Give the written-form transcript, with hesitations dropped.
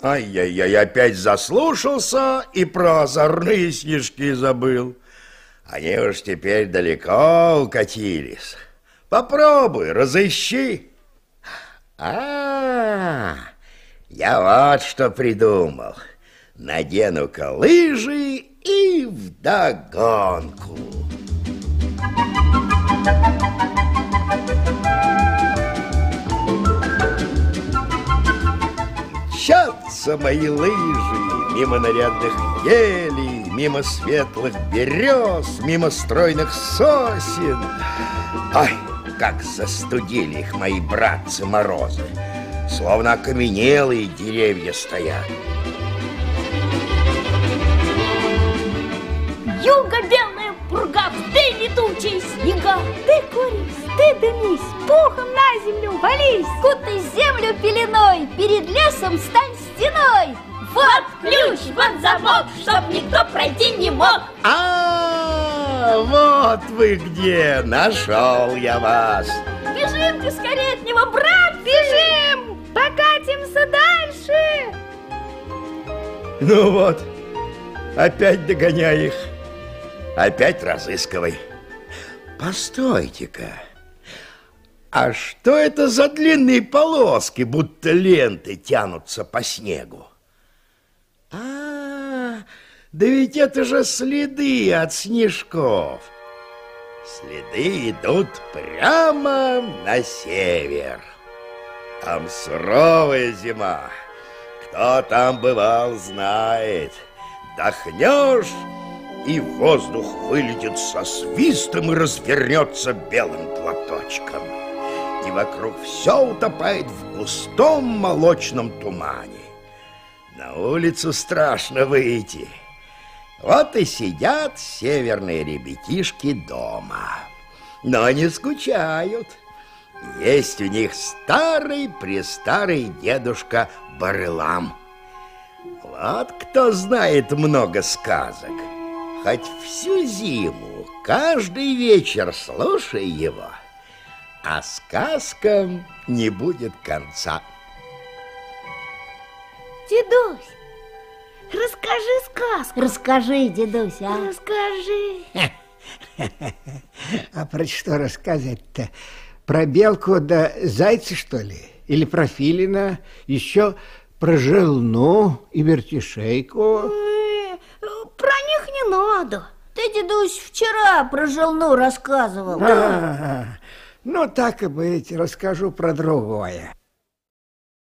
Ай-яй-яй, опять заслушался и про озорные снежки забыл. Они уж теперь далеко укатились. Попробуй, разыщи. Я вот что придумал. Надену-ка лыжи и вдогонку. Мчатся мои лыжи мимо нарядных елей, мимо светлых берез, мимо стройных сосен. Ай, как застудили их мои братцы-морозы, словно окаменелые деревья стоят. Юга белая пурга, ты летучие снега, ты курись, ты дымись, пухом на землю вались, кутай землю пеленой, перед лесом стань стеной. Вот ключ, вот замок, чтоб никто пройти не мог. Вот вы где, нашел я вас. Бежим-ка скорее от него, брат, бежим, покатимся дальше. Ну вот, опять догоняй их. Опять разыскивай. Постойте-ка. А что это за длинные полоски, будто ленты тянутся по снегу? Да ведь это же следы от снежков. Следы идут прямо на север. Там суровая зима. Кто там бывал, знает. Дохнешь, и воздух вылетит со свистом и развернется белым платочком. И вокруг все утопает в густом молочном тумане. На улицу страшно выйти. Вот и сидят северные ребятишки дома. Но не скучают. Есть у них старый-престарый дедушка Барылам. Вот кто знает много сказок. Хоть всю зиму, каждый вечер слушай его, а сказкам не будет конца. Дедусь, расскажи сказку. Расскажи, дедусь, а? Расскажи. А про что рассказать-то? Про белку да зайца, что ли? Или про филина? Еще про желну и вертишейку? Про них не надо. Ты, дедусь, вчера про желну рассказывал. Ну, так и быть, расскажу про другое.